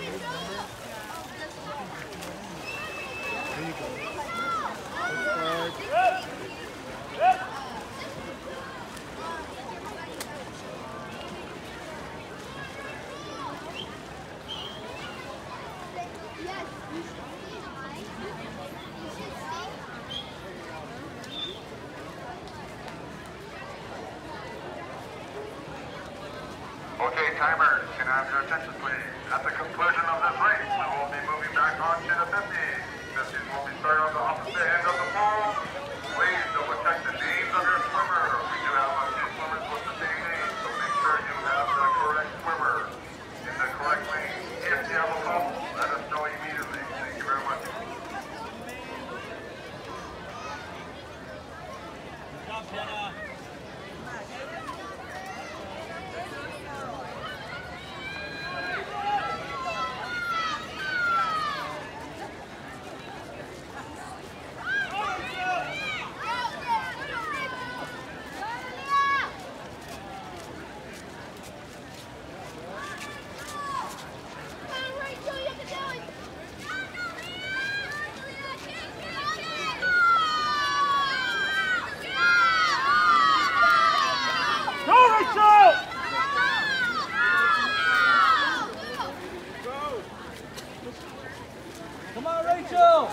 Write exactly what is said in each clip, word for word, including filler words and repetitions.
There you go. Okay, timers, can I have your attention, please? At the conclusion of this race, we will be moving back on to the fifties. fifties will be started on the opposite end of the pool. Please double check the names of your swimmer. We do have a few swimmers with the same name, so make sure you have the correct swimmer in the correct lane. If you have a problem, let us know immediately. Thank you very much. Good job, Jenna. Come on, Rachel!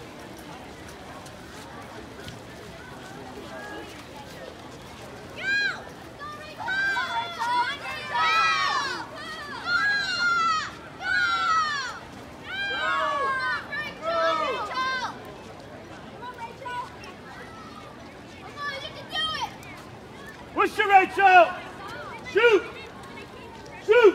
Push it, Rachel! Shoot! Shoot!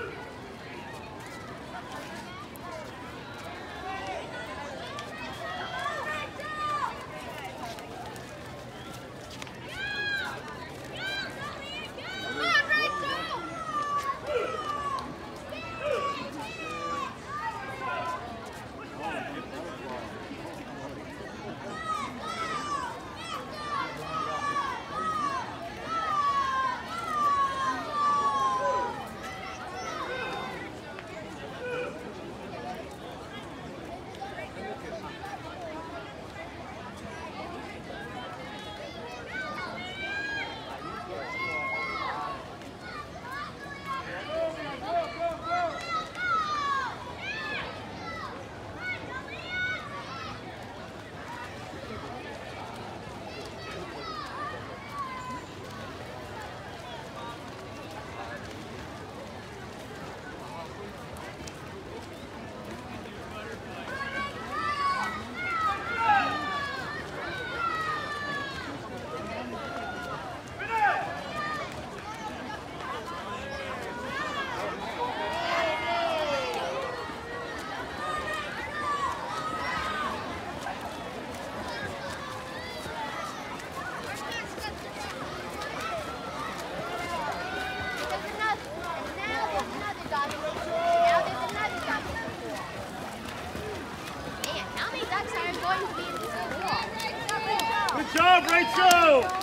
Good job, Rachel!